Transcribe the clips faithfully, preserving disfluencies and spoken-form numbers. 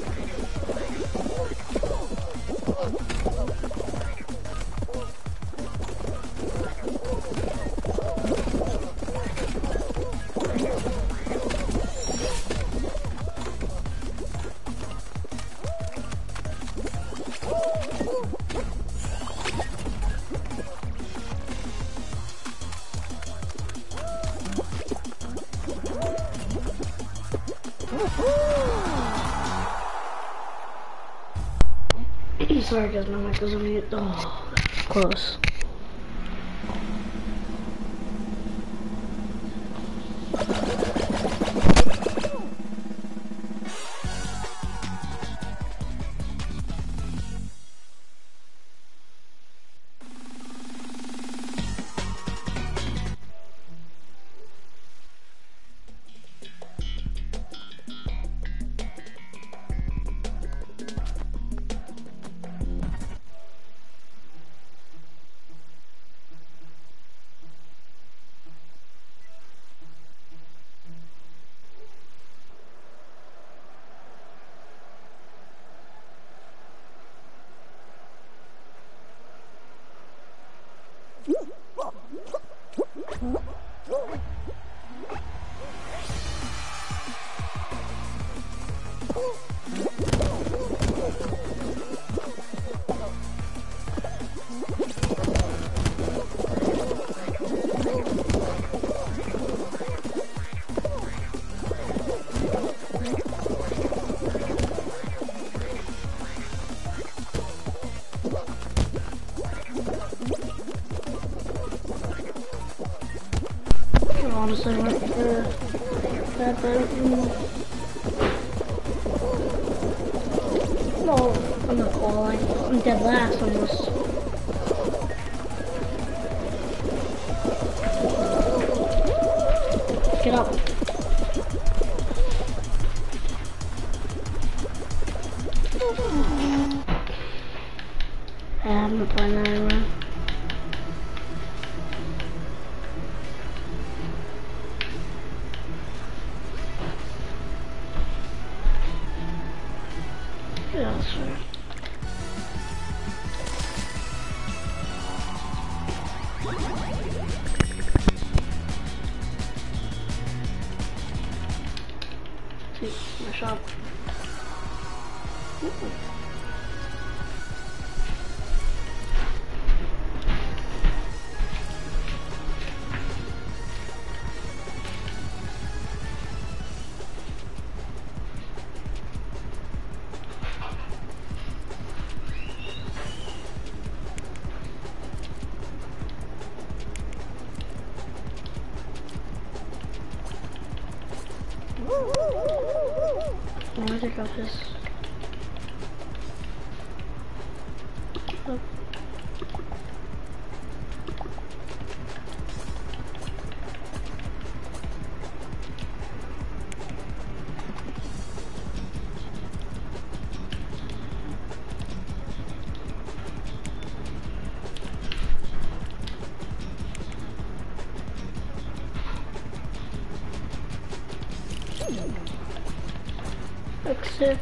Sorry guys, my mic was on mute. Oh, close. Honestly, I went for that boat. No, I'm not qualifying. I'm dead last almost. Get up. I'm not playing that anymore. Yeah, that's fair. See, my shop. Ooh. Where did I drop this? Oh. Exit.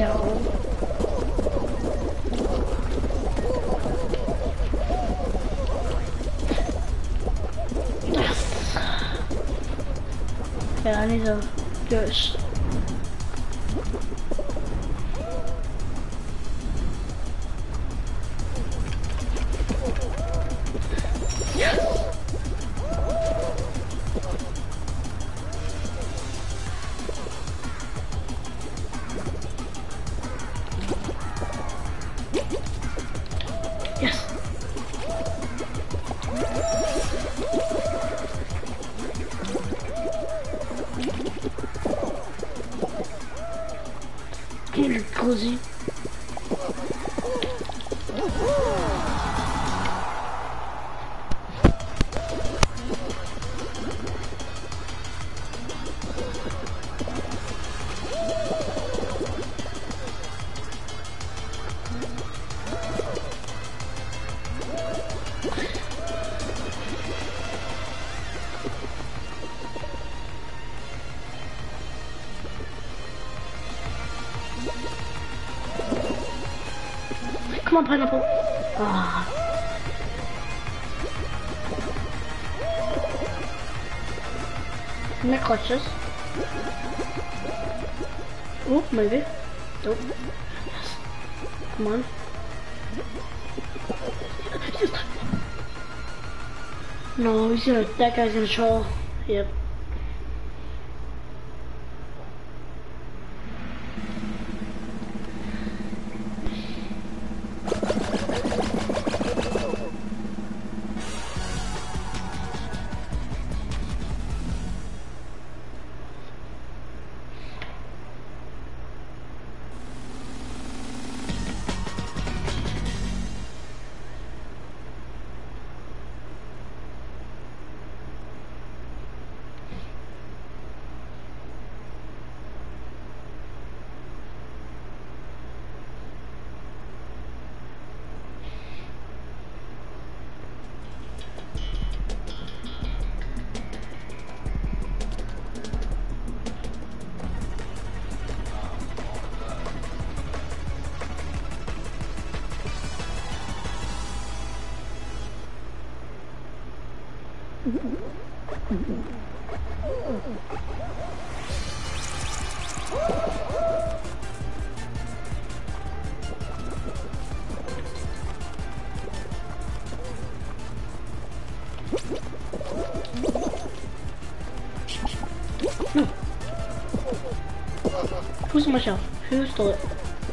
go. Yes. Yeah, I need to do it. Yes. You're cozy. Come on, pineapple. Ah. Neck clutches. Oh, maybe. Nope. Yes. Come on. No, he's gonna. That guy's gonna troll. Yep. No. Who's on my shelf? Who stole it?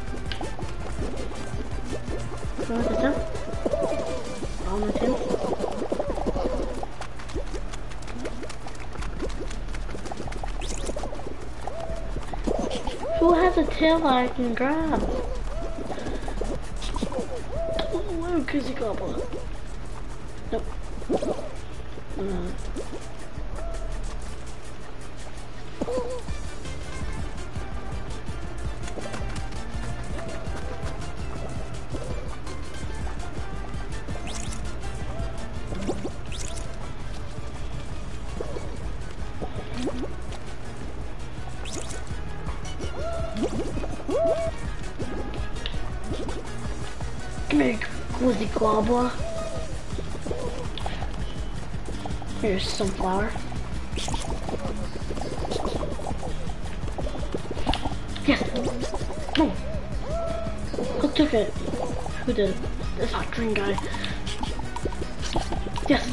No, is it them? Oh, my tail. Who has a tail that I can grab? Oh, crazy gobbler. Nope. No. Come here, Glizzy Globber. Here's some flour. Yes! No! Who took it? Who did it? This hot green guy. Yes!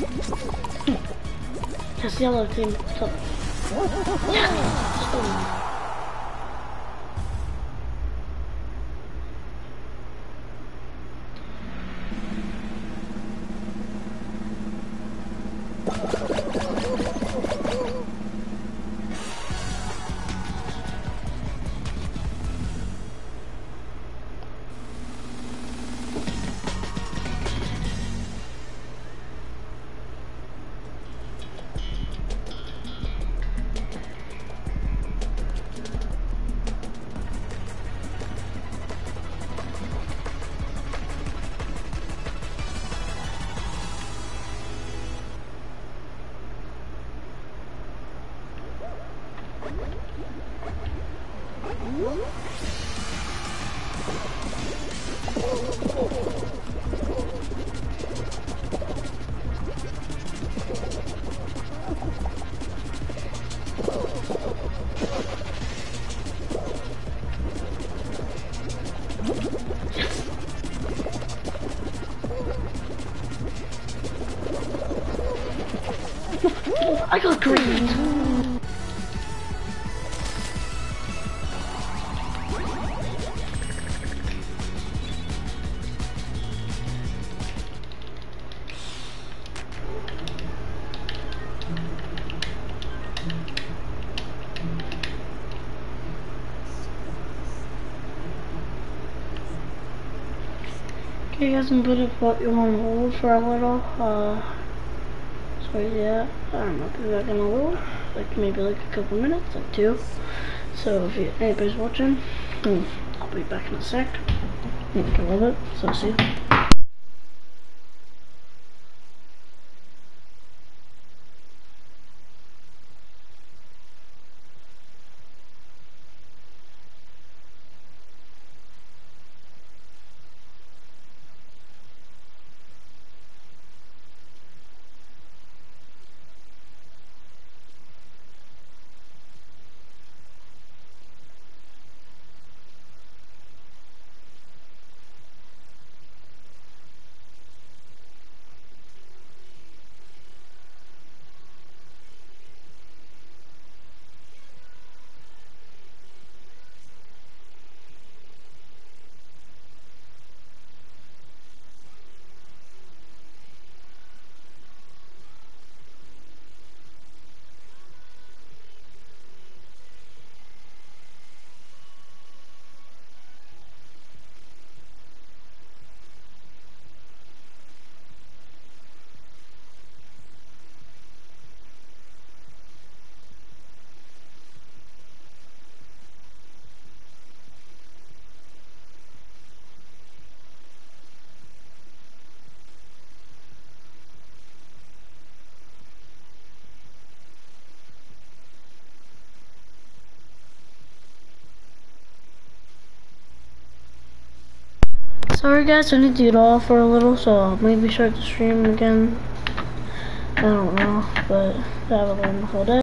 Yes, yellow team. So. Yes! Oh. I got green. Okay guys, I'm gonna put you on hold for a little. Uh, so yeah, I don't know, be back in a little, like maybe like a couple minutes, like two. So if you, anybody's watching, I'll be back in a sec. I love it, so see you. Sorry guys, I need to get off for a little, so I'll maybe start the stream again. I don't know, but I have a wonderful day.